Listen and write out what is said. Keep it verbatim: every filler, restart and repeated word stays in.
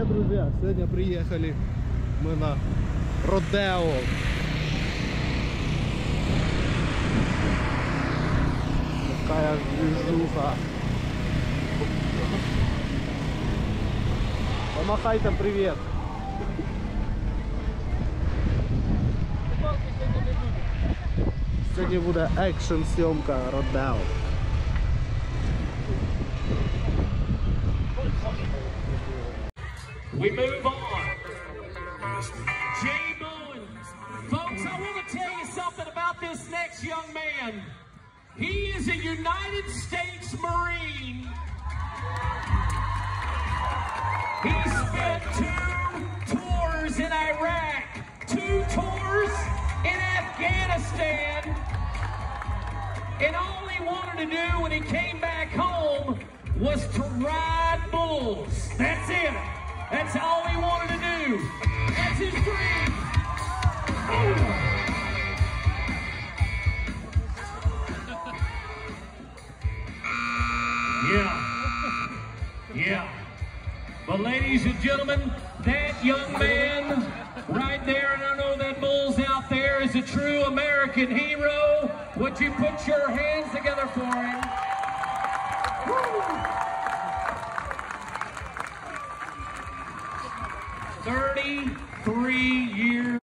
Привет, друзья! Сегодня приехали мы на Родео. Такая движуха. Помахай там привет. Сегодня будет экшен съемка Родео. We move on. Jay Bowen. Folks, I want to tell you something about this next young man. He is a United States Marine. He spent two tours in Iraq, two tours in Afghanistan, and all he wanted to do when he came back home was to ride bulls. That's it. That's all he wanted to do. That's his dream. Yeah. Yeah. But ladies and gentlemen, that young man right there, and I know that bull's out there, is a true American hero. Would you put your hands together for him? Woo. thirty